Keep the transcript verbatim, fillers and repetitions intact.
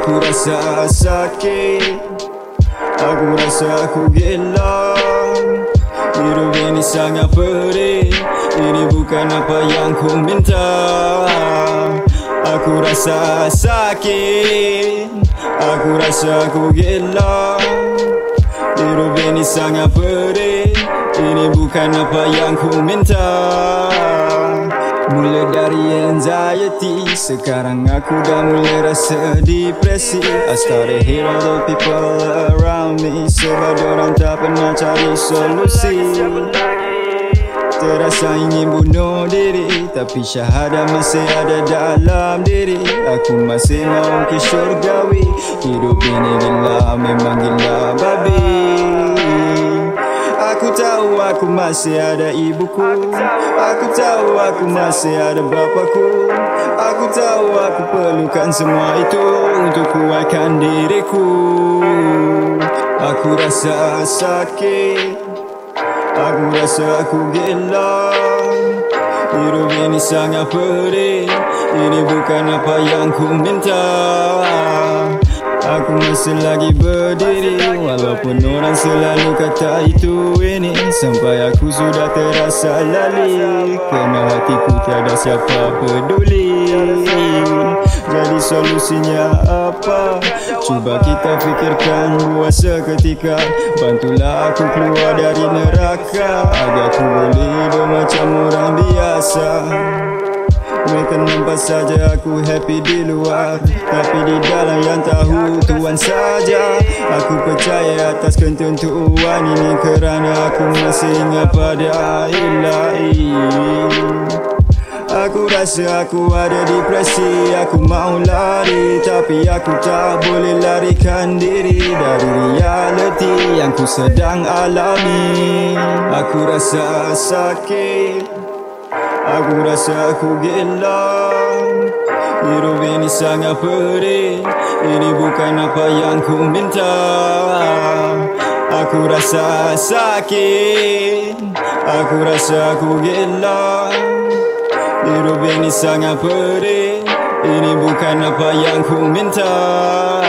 Aku rasa sakit, aku rasa aku gila. Hidup ini sangat perih, ini bukan apa yang ku minta. Aku rasa sakit, aku rasa aku gila. Hidup ini sangat perih, ini bukan apa yang ku minta. Mula dari anxiety, sekarang aku dah mulai rasa depresi. I started hate all the people around me, sebab dorang tak pernah cari solusi. Terasa ingin bunuh diri, tapi syahadah masih ada dalam diri. Aku masih mau ke syurgawi. Hidup ini gila, memang gila babi. Aku tahu aku masih ada ibuku, aku tahu aku masih ada bapaku. Aku tahu aku perlukan semua itu untuk kuatkan diriku. Aku rasa sakit, aku rasa aku gila. Hidup ini sangat perih, ini bukan apa yang ku minta. Aku masih lagi berdiri, walaupun orang selalu kata itu ini. Sampai aku sudah terasa lali, kerana hatiku tiada siapa peduli. Jadi solusinya apa? Cuba kita fikirkan buat seketika. Bantulah aku keluar dari neraka, agar aku boleh hidup macam orang biasa. Mereka nampak saja aku happy di luar, tapi di dalam yang tahu Tuhan saja. Aku percaya atas ketentuan ini, kerana aku masih ingat pada Ilahi. Aku rasa aku ada depresi, aku mau lari, tapi aku tak boleh larikan diri dari realiti yang ku sedang alami. Aku rasa sakit, aku rasa aku gila. Hidup ini sangat perih, ini bukan apa yang ku minta. Aku rasa sakit, aku rasa aku gila. Hidup ini sangat perih, ini bukan apa yang ku minta.